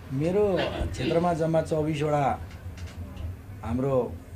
मेरो क्षेत्रमा जम्मा 24 वटा हाम्रो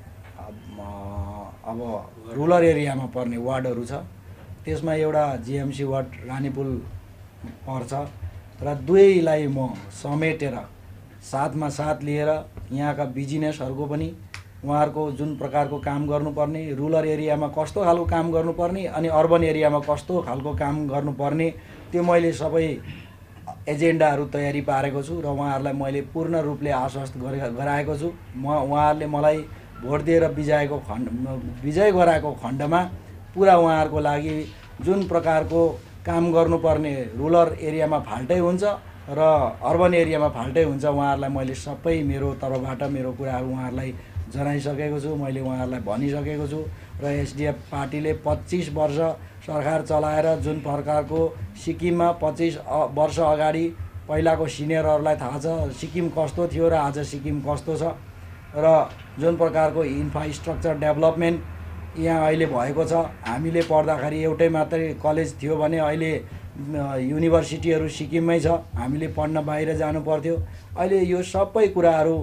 अब रुरल एरियामा पर्ने वार्डहरू छ। त्यसमा एउटा जीएमसी वार्ड रानीपुल पर्छ र दुवैलाई म समेटेर साथमा साथ लिएर यहाँका बिजनेसहरूको पनि उहाँहरूको जुन प्रकारको काम गर्नुपर्ने, रुरल एरियामा कस्तो खालको काम गर्नुपर्ने अनि अर्बन एरियामा कस्तो खालको काम गर्नुपर्ने त्यो मैले सबै एजेन्डाहरू तयारी पारेको छु र उहाँहरूलाई मैले पूर्ण रूपले आश्वस्त गराएको छु। उहाँहरूले मलाई भोट दिएर विजय गराएको खण्डमा पुरा उहाँहरूको लागि जुन प्रकारको काम गर्नुपर्ने रुरल एरियामा फाल्टै हुन्छ र अर्बन एरियामा फाल्टै हुन्छ, उहाँहरूलाई मैले सबै मेरो तर्फबाट मेरो कुराहरू उहाँहरूलाई जनाइसकेको छु, मैले उहाँहरूलाई भनिसकेको छु। र एसडिएफ पार्टीले 25 वर्ष सरकार चलाएर जुन प्रकारको सिक्किममा 25 वर्ष अगाडि पहिलाको सिनियरहरूलाई थाहा छ सिक्किम कस्तो थियो र आज सिक्किम कस्तो छ र जुन प्रकारको इन्फ्रास्ट्रक्चर डेभलपमेन्ट यहाँ अहिले भएको छ। हामीले पढ्दाखेरि एउटै मात्रै कलेज थियो भने अहिले युनिभर्सिटीहरू सिक्किममै छ, हामीले पढ्न बाहिर जानु पर्थ्यो। अहिले यो सबै कुराहरू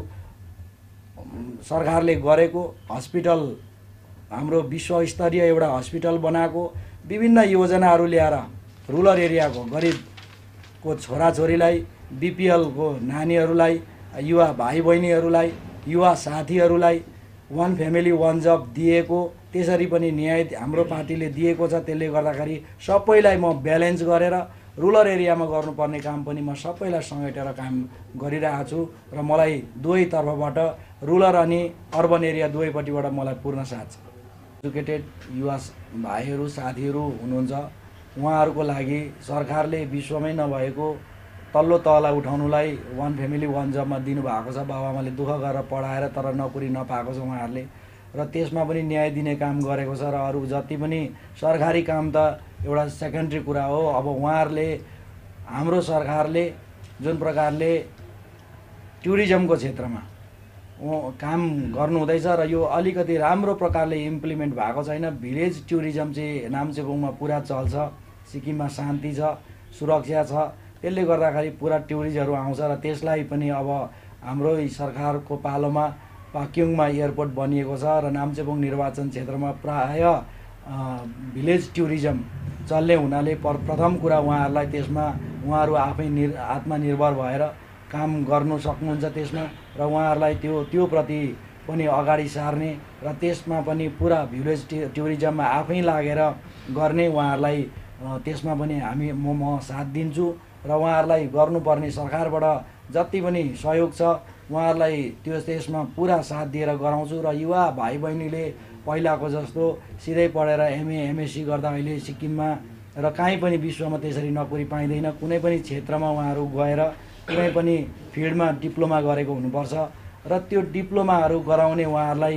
सरकारले गरेको, हस्पिटल हाम्रो विश्वस्तरीय एउटा हस्पिटल बनाएको, विभिन्न योजनाहरू ल्याएर रुरल एरियाको गरिबको छोराछोरीलाई, बिपिएलको नानीहरूलाई, युवा भाइ बहिनीहरूलाई, युवा साथीहरूलाई 1 फ्यामिली 1 जब दिएको, त्यसरी पनि न्याय हाम्रो पार्टीले दिएको छ। त्यसले गर्दाखेरि सबैलाई म ब्यालेन्स गरेर रुरल एरियामा गर्नुपर्ने काम पनि म सबैलाई समेटेर काम गरिरहेको छु र मलाई दुवै तर्फबाट रुरल अनि अर्बन एरिया दुवैपट्टिबाट मलाई पूर्ण साथ छ। एजुकेटेड युवा भाइहरू साथीहरू हुनुहुन्छ, उहाँहरूको लागि सरकारले विश्वमै नभएको तल्लो तहलाई उठाउनुलाई 1 फ्यामिली 1 जबमा दिनुभएको छ। बाबाआमाले दुःख गरेर पढाएर तर नोकरी नपाएको छ उहाँहरूले, र त्यसमा पनि न्याय दिने काम गरेको छ। र अरू जति पनि सरकारी काम त एउटा सेकेन्ड्री कुरा हो। अब उहाँहरूले, हाम्रो सरकारले जुन प्रकारले टुरिज्मको क्षेत्रमा काम गर्नुहुँदैछ र यो अलिकति राम्रो प्रकारले इम्प्लिमेन्ट भएको छैन। भिलेज टुरिज्म चाहिँ नाम्चेबुङमा पुरा चल्छ, सिक्किममा शान्ति छ, सुरक्षा छ, त्यसले गर्दाखेरि पुरा टुरिस्टहरू आउँछ र त्यसलाई पनि अब हाम्रो सरकारको पालोमा पाक्योङमा एयरपोर्ट बनिएको छ र नाम्चेबुङ निर्वाचन क्षेत्रमा प्राय भिलेज टुरिज्म चल्ने हुनाले प्रथम कुरा उहाँहरूलाई त्यसमा उहाँहरू आफै आत्मनिर्भर भएर काम गर्नु सक्नुहुन्छ त्यसमा, र उहाँहरूलाई त्यो प्रति पनि अगाडि सार्ने र त्यसमा पनि पुरा भिलेज टुरिज्ममा आफै लागेर गर्ने उहाँहरूलाई त्यसमा पनि म साथ दिन्छु र उहाँहरूलाई गर्नुपर्ने सरकारबाट जति पनि सहयोग छ उहाँहरूलाई त्यसमा पुरा साथ दिएर गराउँछु। र युवा भाइ बहिनीले पहिलाको जस्तो सिधै पढेर एमएससी गर्दा अहिले सिक्किममा र कहीँ पनि विश्वमा त्यसरी नोकरी पाइँदैन। कुनै पनि क्षेत्रमा उहाँहरू गएर कुनै पनि फिल्डमा डिप्लोमा गरेको हुनुपर्छ र त्यो डिप्लोमाहरू गराउने उहाँहरूलाई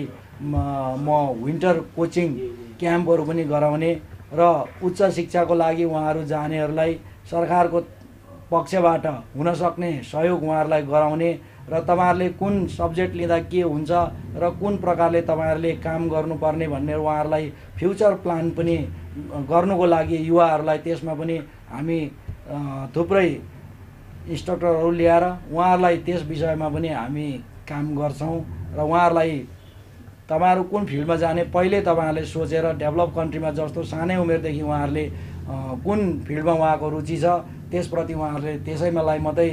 म विन्टर कोचिङ क्याम्पहरू पनि गराउने र उच्च शिक्षाको लागि उहाँहरू जानेहरूलाई सरकारको पक्षबाट हुनसक्ने सहयोग उहाँहरूलाई गराउने र तपाईँहरूले कुन सब्जेक्ट लिँदा के हुन्छ र कुन प्रकारले तपाईँहरूले काम गर्नुपर्ने भन्ने उहाँहरूलाई फ्युचर प्लान पनि गर्नुको लागि युवाहरूलाई त्यसमा पनि हामी थुप्रै इन्स्ट्रक्टरहरू ल्याएर उहाँहरूलाई त्यस विषयमा पनि हामी काम गर्छौँ र उहाँहरूलाई तपाईँहरू कुन फिल्डमा जाने पहिले तपाईँहरूले सोचेर डेभलप कन्ट्रीमा जस्तो सानै उमेरदेखि उहाँहरूले कुन फिल्डमा उहाँको रुचि छ त्यसप्रति उहाँहरूले त्यसैमालाई मात्रै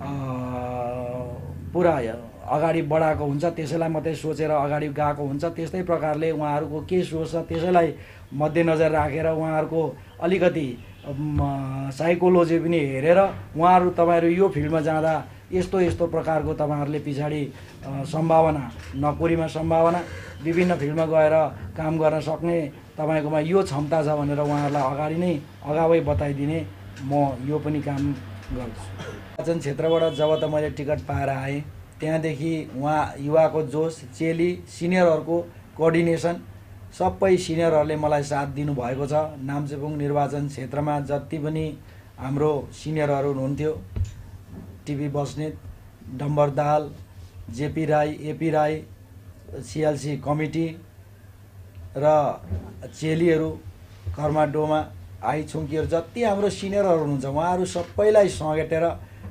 पुरा अगाडि बढाएको हुन्छ, त्यसैलाई मात्रै सोचेर अगाडि गएको हुन्छ। त्यस्तै प्रकारले उहाँहरूको के सोच छ त्यसैलाई मध्यनजर राखेर उहाँहरूको अलिकति साइकोलोजी पनि हेरेर उहाँहरू तपाईँहरू यो फिल्डमा जाँदा यस्तो यस्तो प्रकारको तपाईँहरूले पछाडि सम्भावना, नोकरीमा सम्भावना, विभिन्न फिल्डमा गएर काम गर्न सक्ने तपाईँकोमा यो क्षमता छ भनेर उहाँहरूलाई अगावै बताइदिने म यो पनि काम गर्छु। निर्वाचन क्षेत्रबाट जब त मैले टिकट पाएर आएँ त्यहाँदेखि उहाँ युवाको जोस, चेली, सिनियरहरूको कोअर्डिनेसन सबै सिनियरहरूले मलाई साथ दिनुभएको छ। नाम्चेबुङ निर्वाचन क्षेत्रमा जति पनि हाम्रो सिनियरहरू हुनुहुन्थ्यो, TB Basnet, Dambar Dal, JP Rai, AP Rai, CLC committee र चेलीहरू, कर्मा डोमा, आई छुङ्कीहरू जति हाम्रो सिनियरहरू हुनुहुन्छ उहाँहरू सबैलाई समेटेर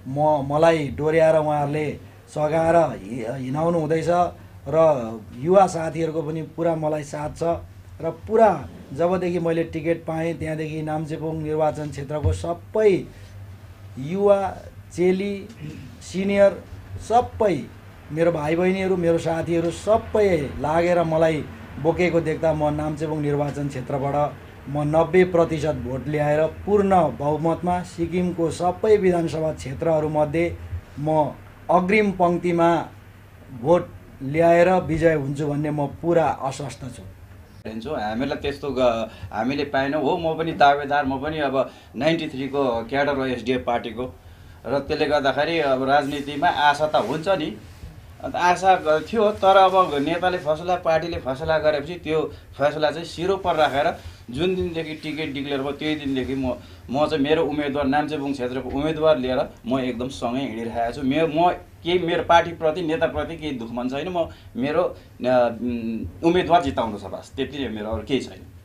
मलाई डोर्याएर उहाँहरूले सघाएर हिँडाउनु हुँदैछ र युवा साथीहरूको पनि पुरा मलाई साथ छ र पुरा जबदेखि मैले टिकट पाएँ त्यहाँदेखि नाम्चेबुङ निर्वाचन क्षेत्रको सबै युवा चेली सिनियर सबै मेरो भाइ बहिनीहरू मेरो साथीहरू सबै लागेर मलाई बोकेको देख्दा म नाम्चेबुङ निर्वाचन क्षेत्रबाट म 90% भोट ल्याएर पूर्ण बहुमतमा सिक्किमको सबै विधानसभा क्षेत्रहरूमध्ये म अग्रिम पङ्क्तिमा भोट ल्याएर विजय हुन्छु भन्ने म पुरा आश्वस्त छु। हामीलाई त्यस्तो हामीले पाएनौँ हो। म पनि दावेदार, म पनि अब 93 को क्याडर हो एसडिएफ पार्टीको र त्यसले गर्दाखेरि अब राजनीतिमा आशा त हुन्छ नि। अन्त आशा थियो, तर अब नेताले फैसला पार्टीले फैसला गरेपछि त्यो फैसला चाहिँ सिरो पर राखेर जुन दिनदेखि टिकट डिक्लेयर भयो त्यही दिनदेखि म चाहिँ मेरो उम्मेदवार नाम्चेबुङ क्षेत्रको उम्मेदवार लिएर म एकदम सँगै हिँडिरहेको छु। म केही मेरो पार्टीप्रति नेताप्रति केही दुःख मन छैन। म मेरो उम्मेदवार जिताउनु छ, बस त्यति नै मेरो, अरू केही छैन।